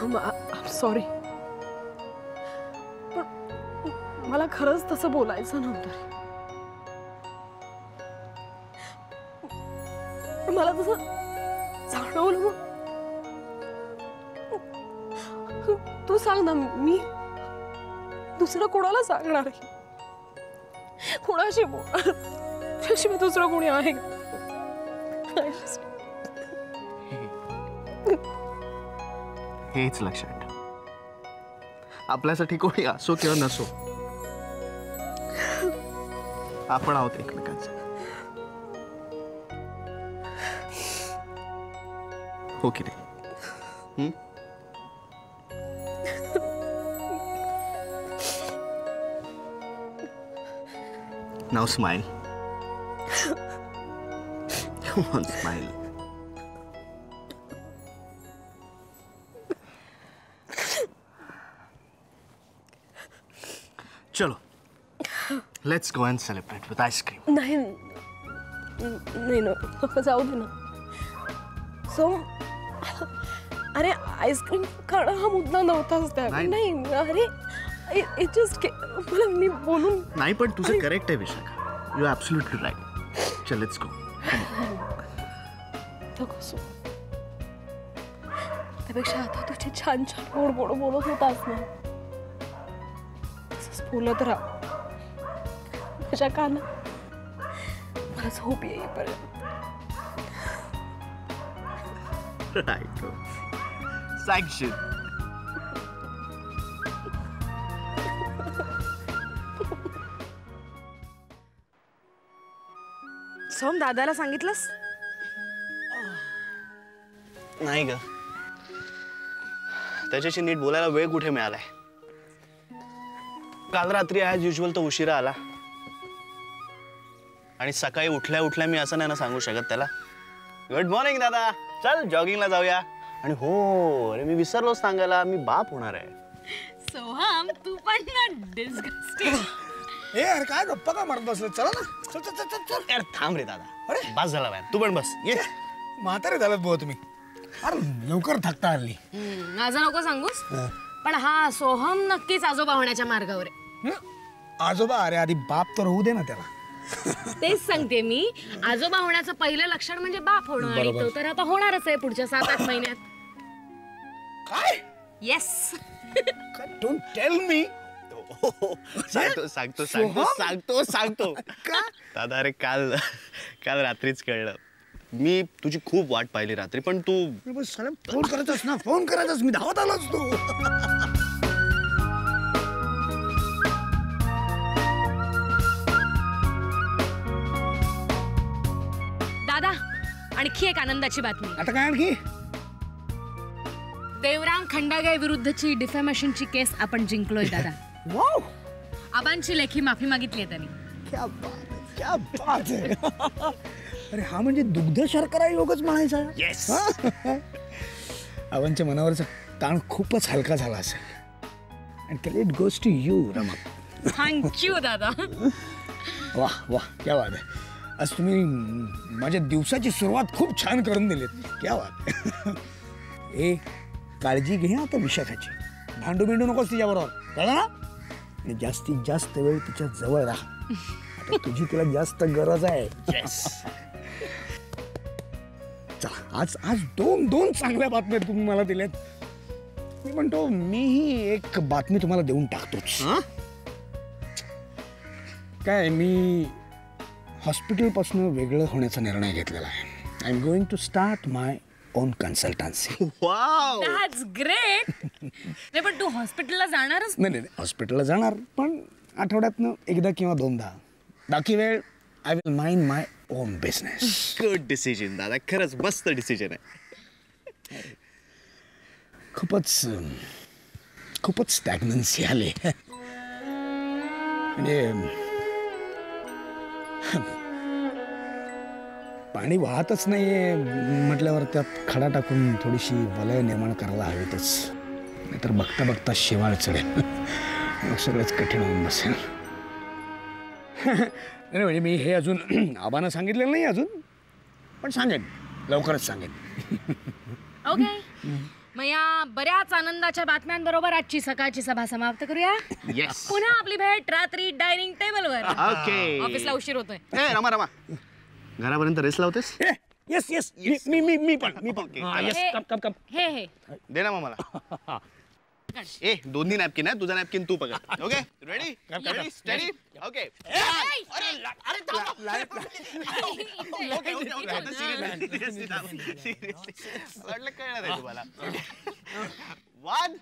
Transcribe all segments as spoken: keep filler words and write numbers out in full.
Sorry, पण मला खरंच तसं बोलायचं नव्हतं रे. पण मला तसं जाणवलं. तू सांग ना, मी दुसरं कोणाला सांगणार आहे? कोणाशी बोल, दुसरं कोणी आहे का? हेच लक्षात ठेव, आपल्यासाठी कोणी असो किंवा नसो, आपण आहोत एकमेकांचे. हो की नाही? Now smile. Come on, smile. चलो, let's go and celebrate with ice cream. नहीं नहीं ना, जाऊ दे ना. सो अरे आईस्क्रीम खाना हा मुद्दा नव्हताच त्या. नाही अरे इट जस्ट मला मी बोलून नाही, पण तुझं करेक्ट आहे Vishakha. You are absolutely right. चल लेट्स गो. त्यापेक्षा आता तुझी छान छान गोड गोड बोलत होतास ना, तसंच बोलत राहा माझ्या कानात. मला झोप येईपर्यंत. राईट. सँक्शन. सोम, दादाला सांगितलंस? नाही ग, त्याच्याशी नीट बोलायला वेळ कुठे मिळालाय. काल रात्री ॲज युजल तो उशिरा आला आणि सकाळी उठल्या उठल्या मी असं नाही ना सांगू शकत त्याला, गुड मॉर्निंग दादा, चल जॉगिंगला जाऊया. आणि हो अरे, मी विसरलोच सांगायला, मी बाप होणार आहे. सोहम, तू पण ना डिस्गस्टिंग. ए यार, काय गप्पा का मारत बसले? चला ना, चल चल चल चल. यार थांब रे दादा. अरे बस झाला बाय, तू पण बस. ये. म्हातारे झालात बुवा तुम्ही. अरे लवकर थकता आली. माझं नको सांगूस, पण हा सोहम नक्कीच आजोबा होण्याच्या मार्गावर आहे. आजोबा? अरे आधी बाप तर होऊ दे ना त्याला. तेच सांगते मी, आजोबा होण्याचं पहिलं लक्षण म्हणजे बाप होणं, आणि तो तर आता होणारच आहे पुढच्या सात आठ महिन्यात. काय? येस. Don't tell me. सांगतो सांगतो सांगतो सांगतो सांगतो दादा. अरे काल काल रात्रीच कळलं. मी तुझी खूप वाट पाहिली रात्री, पण तू फोन करायचास ना, फोन करायचास. मी धावत आलो असतो. दादा, आणखी एक आनंदाची बातमी. आता काय आणखी? देवराम खंडागे विरुद्धची डिफॅमेशनची केस आपण जिंकलोय दादा. वाव, आबांची लेखी माफी मागितली आहे त्यांनी. क्या बात है, क्या बात है. अरे हा म्हणजे दुग्ध शर्करा योगच म्हणायचा. येस. आबांच्या मनावरचा ताण खूपच हलका झाला असेल. And credit goes to you रमक. थँक्यू दादा. वाह वाह, क्या बात आहे. आज तुम्ही माझ्या दिवसाची सुरुवात खूप छान करून दिलीत. क्या बात. ए, काळजी घे आता विशाखाची. भांडू बिंडू नकोस तिच्याबरोबर, कळलं ना? आणि जास्तीत जास्त वेळ तिच्या जवळ राहा. आता तुझी तिला जास्त गरज आहे. चला, आज आज दोन दोन चांगल्या बातम्या तुम्ही मला दिल्यात. मी म्हणतो मीही एक बातमी तुम्हाला देऊन टाकतोच. काय, मी हॉस्पिटलपासून वेगळं होण्याचा निर्णय घेतलेला आहे. I am going to start my own consultancy. Wow, that's great. नाही पण तू हॉस्पिटलला जाणारच? नाही नाही, हॉस्पिटलला जाणार, पण आठवड्यातनं एकदा किंवा दोनदा. बाकी वेळ I will mind my own business. Good decision दादा, खरंच मस्त डिसिजन आहे. खूपच खूपच स्टॅग्नन्सी आली. म्हणजे पाणी वाहतच नाहीये म्हटल्यावर त्यात खडा टाकून थोडीशी वलय निर्माण करायला हवीतच. नाहीतर बघता बघता शेवाळ चढेल. मग सगळंच कठीण होऊन बसेल. नाही म्हणजे मी हे अजून आबांना सांगितलेलं नाही अजून, पण सांगेन, लवकरच सांगेन. ओके. मग या बऱ्याच आनंदाच्या बातम्यांबरोबर आजची सकाळची सभा समाप्त करूया. येस. पुन्हा आपली भेट रात्री डायनिंग टेबलवर. ओके. ऑफिसला उशीर होतोय. ए रमा रमा घरापर्यंत रेस्ट लावतेस? येस येस मी मी मी पण मी पण Okay. हा, yes, हे- कप कप कप हे हे दे ना मग मला. ए दोन्ही नॅपकिन आहे, तुझा नॅपकिन तू पकड. Okay ready ready study. Okay वाटलं कळणार आहे तुम्हाला. वन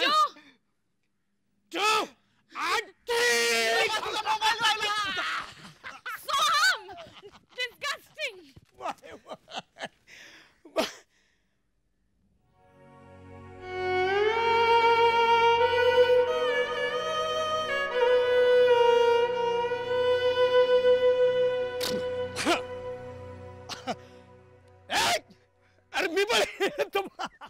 टू अरे मी पण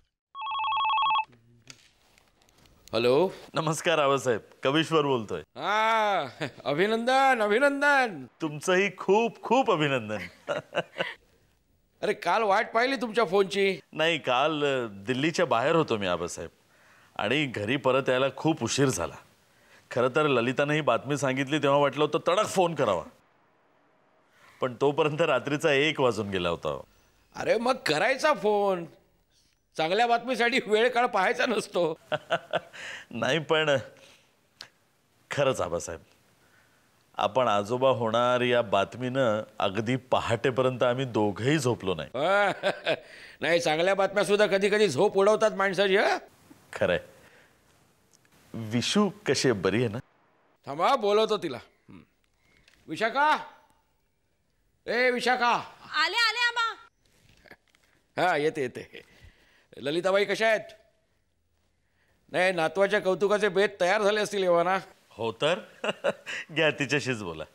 हॅलो. नमस्कार आबासाहेब, कविश्वर बोलतोय. हा अभिनंदन अभिनंदन. तुमचंही खूप खूप अभिनंदन. अरे काल वाट पाहिली तुमच्या फोनची. नाही, काल अ, दिल्लीच्या बाहेर होतो मी आबासाहेब, आणि घरी परत यायला खूप उशीर झाला. खरं तर ललिताने ही बातमी सांगितली तेव्हा वाटलं होतं तडक फोन करावा, पण तोपर्यंत रात्रीचा एक वाजून गेला होता. अरे मग करायचा फोन. चांगल्या बातमीसाठी वेळ काळ पाहायचा नसतो. नाही, पण खरंच आबासाहेब, आपण आजोबा होणार या बातमीनं अगदी पहाटेपर्यंत आम्ही दोघंही झोपलो नाही. नाही, चांगल्या बातम्या सुद्धा कधी कधी झोप उडवतात माणसाची. हा खरंय. विशू कशी आहे, बरी आहे ना? थांबा बोलवतो तिला. हं. विशाखा, ए विशाखा. आले आले आबा. हा येते येते. ललिताबाई कशा आहेत? नाही, नातवाच्या कौतुकाचे बेत तयार झाले असतील एव्हा ना? हो तर. घ्या, तिच्याशीच बोला.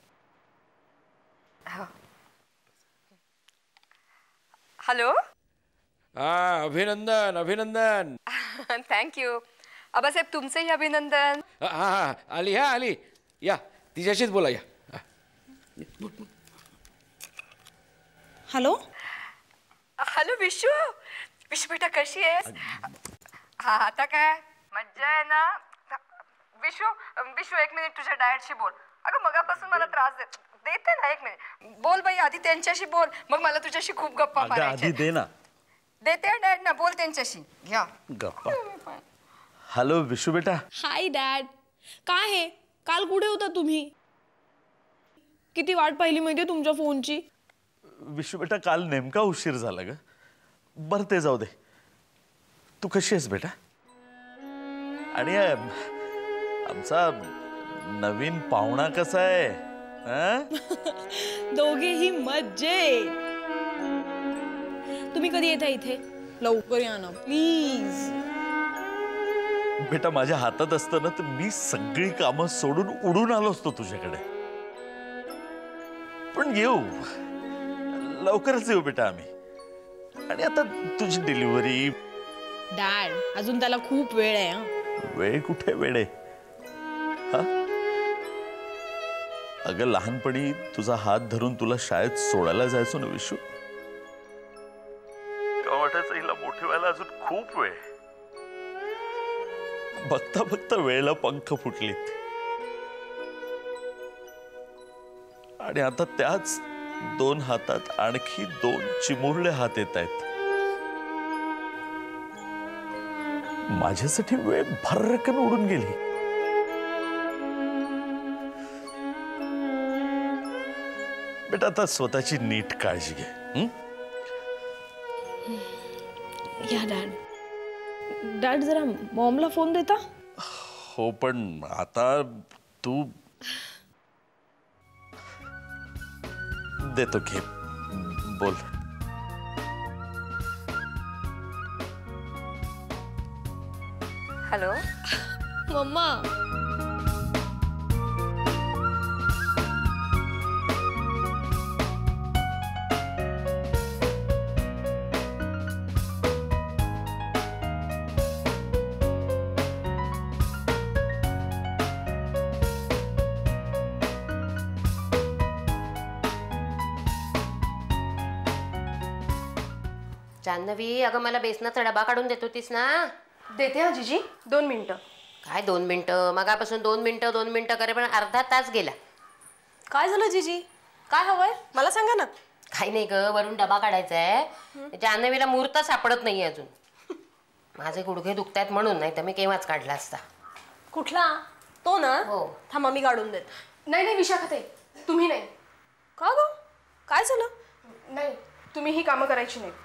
हॅलो. हा अभिनंदन अभिनंदन. थँक्यू आबासाहेब, तुमचंही अभिनंदन. हा हा हा, आली हा आली. या तिच्याशीच बोला या. हा. हॅलो. हॅलो विशू. विशू बेटा कशी आहेस? हा आता काय मज्जा आहे ना? विशू विशू एक मिनिट तुझ्या डायटशी बोल. अगं मगापासून मला त्रास देत देते ना. एक मिनिट बोल बाई, आधी त्यांच्याशी बोल, मग मला तुझ्याशी खूप गप्पा अगं, आधी मारायच्या. दे ना देते डॅड ना, बोल त्यांच्याशी. घ्या गप्पा. हॅलो विशू बेटा. Hi dad. काय हे, काल कुठे होता तुम्ही? किती वाट पाहिली माहितीये तुमच्या फोनची. विशू बेटा, काल नेमका उशीर झाला ग. बरं ते जाऊ दे. तू कशी आहेस बेटा? आणि अ, आमचा नवीन पाहुणा कसा आहे? हं? दोघेही मज्जे. तुम्ही कधी येता इथे? लवकर या ना प्लीज. बेटा, माझ्या हातात असतं ना तर मी सगळी कामं सोडून उडून आलो असतो तुझ्याकडे. पण येऊ, लवकरच येऊ बेटा आम्ही. आणि आता तुझी डिलिव्हरी. डॅड, अजून त्याला खूप वेळ आहे. हा, वेळ कुठे वेळ आहे? हा? अगं, लहानपणी तुझा हात धरून तुला शाळेत सोडायला जायचो ना विशू, तेव्हा वाटायचं हिला मोठी व्हायला अजून खूप वेळ. बघता बघता वेळेला पंख फुटलीत, आणि आता त्याच दोन हातात आणखी दोन चिमुरले हात येत आहेत. माझ्यासाठी वेळ भरकन उडून गेली. बेटा, आता स्वतःची नीट काळजी घे. हं? या डॅड. डॅड, जरा मॉमला फोन देता? हो, पण आता तू. देतो घे, बोल. हॅलो. मम्मा. जान्हवी, अगं मला बेसनाचा डबा काढून देत होतीस ना? देते हा जीजी, दोन मिनिटं. काय दोन मिनिटं? मगापासून दोन मिनिटं दोन मिनिटं करे पण अर्धा तास गेला. काय झालं जीजी? काय हवंय मला सांगा ना. काही नाही ग, वरून डबा काढायचा आहे. जान्हवीला मुहूर्त सापडत नाहीये अजून. माझे गुडघे दुखतायत म्हणून, नाही तर मी केव्हाच काढला असता. कुठला? तो ना? हो. थांबा मी काढून देत. नाही नाही विशाखाताई, तुम्ही नाही. का ग? काय झालं? नाही, तुम्ही ही कामं करायची नाही.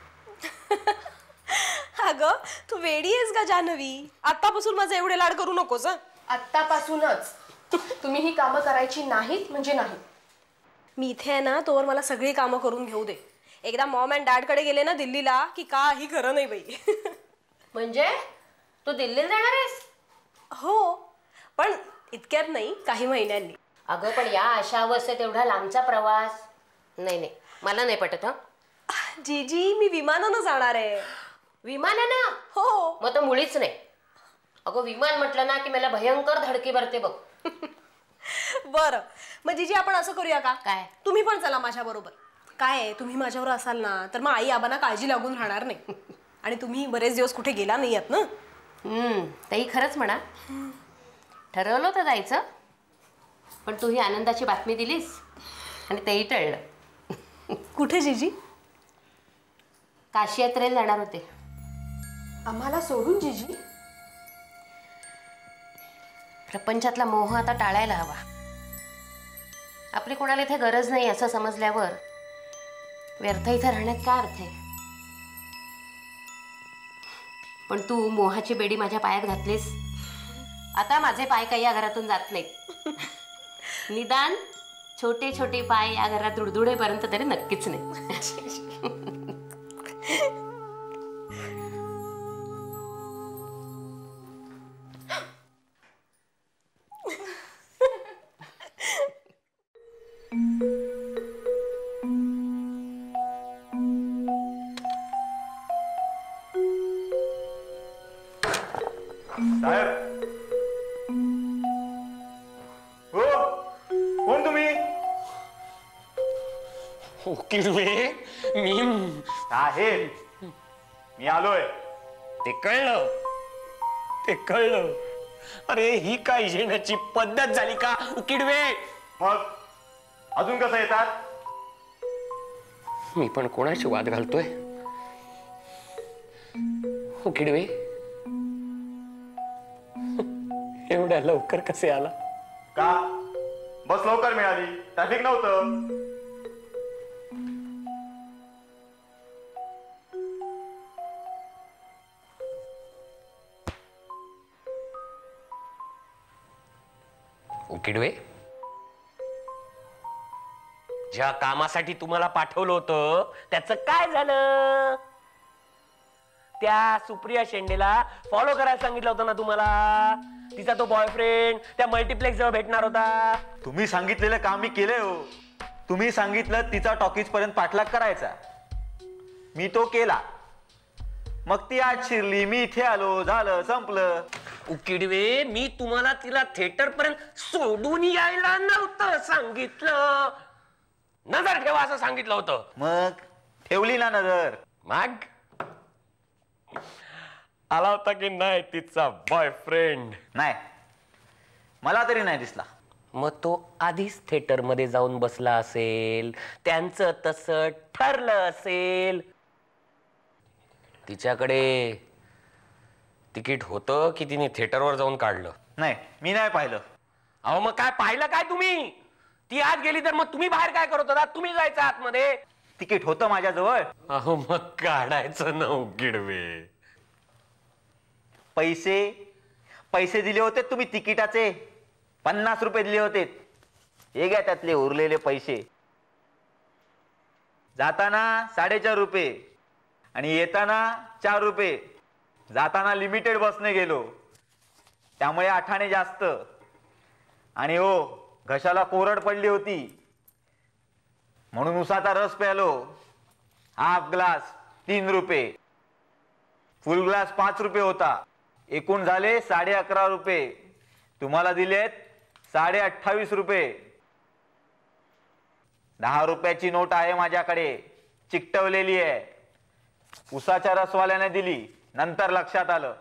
अगं तू वेडी आहेस का जान्हवी? आत्तापासून माझे एवढे लाड करू नकोस. आत्तापासूनच तुम्ही ही कामं करायची नाहीत म्हणजे नाही. मी इथे आहे ना, तोवर मला सगळी कामं करून घेऊ दे. एकदा मॉम अँड डॅड कडे गेले ना दिल्लीला की काही खरं नाही बाई. म्हणजे तू दिल्लीला जाणार आहेस? हो, पण इतक्यात नाही, काही महिन्यांनी. अगं पण या अशा अवस्थेत एवढा लांबचा प्रवास नाही नाही मला नाही पटत. हं जीजी, मी विमानानं जाणार आहे. विमानानं? हो. मग तर मुळीच नाही. अगं विमान म्हटलं ना की मला भयंकर धडकी भरते बघ. बरं मग जीजी आपण असं करूया का? काय? तुम्ही पण चला माझ्या बरोबर. काय आहे, तुम्ही माझ्यावर असाल ना तर मग आई आबांना काळजी लागून राहणार नाही. आणि तुम्ही बरेच दिवस कुठे गेला नाही आहात ना. हम्म ताई खरंच म्हणा. ठरवलं होतं जायचं, पण तू ही आनंदाची बातमी दिलीस आणि तेही टळलं. कुठे जीजी? काशी यात्रेला जाणार होते. आम्हाला सोडून जीजी? प्रपंचातला मोह आता टाळायला हवा. आपली कोणाला इथे गरज नाही असं समजल्यावर व्यर्थ इथे राहण्यात काय अर्थ आहे? पण तू मोहाची बेडी माझ्या पायात घातलीस. आता माझे पाय काही या घरातून जात नाहीत. निदान छोटे छोटे पाय या घरात दुडदुडेपर्यंत तरी नक्कीच नाही. मी साहेब मी आलोय. ते कळलं ते कळलं अरे ही काय येण्याची पद्धत झाली का उकिडवे? मग अजून कसं येतात? मी पण कोणाशी वाद घालतोय? उकिडवे एवढ्या लवकर कसे आला? का बस लवकर मिळाली, ट्रॅफिक नव्हतं. उकिडवे, ज्या कामासाठी तुम्हाला पाठवलं होतं त्याचं काय झालं? त्या सुप्रिया शेंडेला फॉलो करायला सांगितलं होतं ना तुम्हाला. तिचा तो बॉयफ्रेंड त्या मल्टिप्लेक्स जवळ भेटणार होता. तुम्ही सांगितलेलं काम मी केलंय हो. तुम्ही सांगितलं तिचा टॉकीज पर्यंत पाठलाग करायचा, मी तो केला. मग ती आज शिरली, मी इथे आलो, झालं संपलं. उकिडवे, मी तुम्हाला तिला थिएटर पर्यंत सोडून यायला नव्हतं सांगितलं, नजर ठेवा असं सांगितलं होतं. मग ठेवली ना नजर? मग आला होता की नाही तिचा बॉयफ्रेंड? नाही, मला तरी नाही दिसला. मग तो आधीच थिएटर मध्ये जाऊन बसला असेल, त्यांचं तसं ठरलं असेल. तिच्याकडे तिकीट होतं की तिने थिएटरवर जाऊन काढलं? नाही, मी नाही पाहिलं. अहो मग काय पाहिलं काय तुम्ही? ती आत गेली तर मग तुम्ही बाहेर काय करत होता? तुम्ही जायचं आतमध्ये. तिकीट होतं माझ्याजवळ. अहो मग काढायचं ना उकिडवे. पैसे पैसे दिले होते तुम्ही तिकिटाचे, पन्नास रुपये दिले होते. हे घ्या त्यातले उरलेले पैसे. जाताना साडेचार रुपये आणि येताना चार रुपये. जाताना लिमिटेड बसने गेलो त्यामुळे आठाने जास्त. आणि हो, घशाला कोरड पडली होती म्हणून उसाचा रस प्यालो. हाफ ग्लास तीन रुपये, फुल ग्लास पाच रुपये होता. एकूण झाले साडे अकरा रुपये. तुम्हाला दिलेत साडे अठ्ठावीस रुपये. दहा रुपयाची नोट आहे माझ्याकडे, चिकटवलेली आहे. उसाच्या रसवाल्याने दिली, नंतर लक्षात आलं.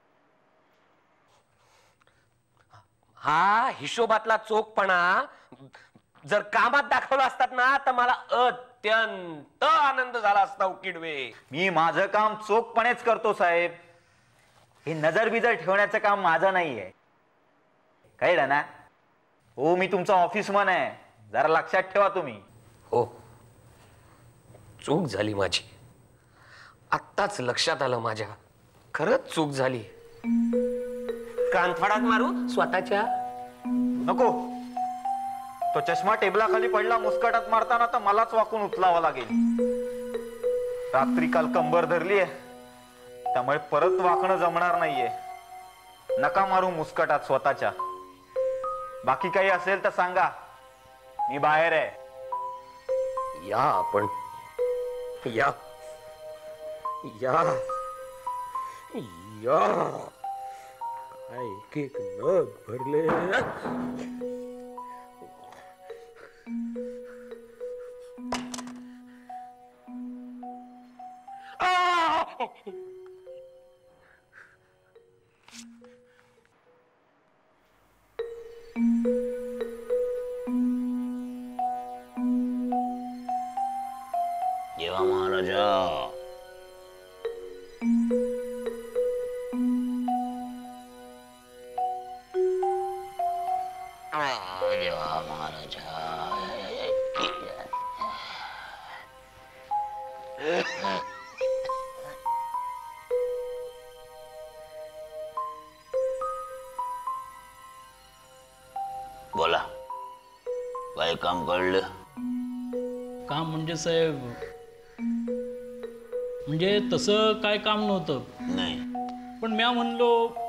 हा हिशोबातला चोखपणा जर कामात दाखवला असतात ना तर मला अत्यंत आनंद झाला असता उकिडवे. मी माझं काम चोखपणेच करतो साहेब. हे नजर बिजर ठेवण्याचं काम माझं नाहीये, कळलं ना? हो, मी तुमचा ऑफिसमन आहे, जरा लक्षात ठेवा तुम्ही. हो, चूक झाली माझी. आत्ताच लक्षात आलं माझ्या, खरंच चूक झाली. कानफडात मारू स्वतःच्या? नको. तो चष्मा टेबलाखाली पडला मुस्कटात मारताना तर मलाच वाकून उचलावा लागेल. रात्री काल कंबर धरली आहे, त्यामुळे परत वाकणं जमणार नाहीये. नका मारू मुस्कटात स्वतःच्या. बाकी काही असेल तर सांगा, मी बाहेर आहे. या आपण या या या काय एक एक नग भरले. देवा महाराजा, देवा महाराजा. बोला, काय काम कळलं? काम म्हणजे साहेब, म्हणजे तसं काय काम नव्हतं. नाही, पण म्या म्हणलो,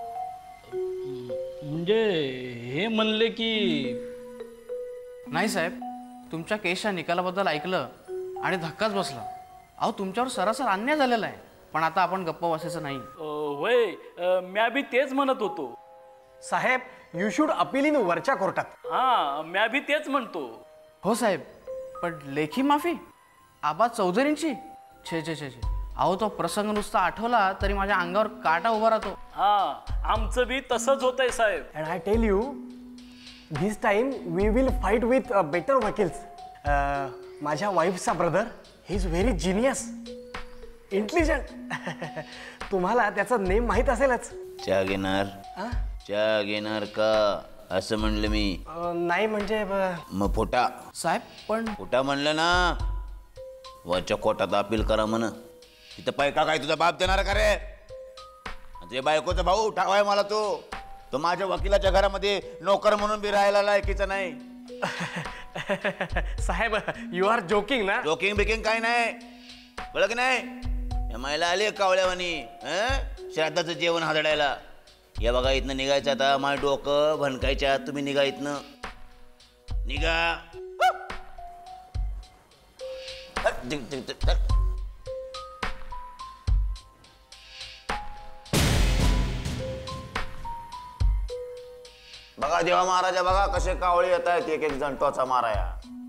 म्हणजे हे म्हणले की नाही साहेब, तुमच्या केसच्या निकालाबद्दल ऐकलं आणि धक्काच बसला. अहो, तुमच्यावर सरासर अन्याय झालेला आहे, पण आता आपण गप्प बसायचं नाही. वय म्या बी तेच म्हणत होतो साहेब. यू शुड अपील इन वरच्या कोर्टात. हा, म्या बी तेच म्हणतो. हो साहेब, पण लेखी माफी आबा चौधरींची? छे छे छे छे. अहो, तो प्रसंग नुसता आठवला तरी माझ्या अंगावर काटा उभा राहतो. हा, आमचं बी तसंच होतंय साहेब. And I tell you, this time we will fight with better वकील्स. माझ्या वाईफचा brother, he is very genius, intelligent. तुम्हाला त्याचा नेम माहीत असेलच. चहा घेणार? चहा घेणार का असं म्हणलं मी. नाही म्हणजे मग फोटा साहेब. पण फोटा म्हणलं ना, वरच्या कोर्टात अपील करा म्हण. तिथं पैका काय तुझा बाप देणार का रे? ते बायकोचा भाऊ ठावाय मला. तो तो माझ्या वकिलाच्या घरामध्ये नोकर म्हणून बी राहायला लायकीचा नाही. साहेब, यू आर जोकिंग ना? जोकिंग बिकिंग काय नाही, कळलं की नाही? या महिला आली कावळ्यावानी श्राद्धाचं जेवण हादडायला. या बघा, इथनं निघायचं आता. माझं डोकं भणकायच्या, तुम्ही निघा इथनं, निघा. बघा देवा महाराजा, बघा कसे कावळे येत आहेत एक एक जण टोचा माराया.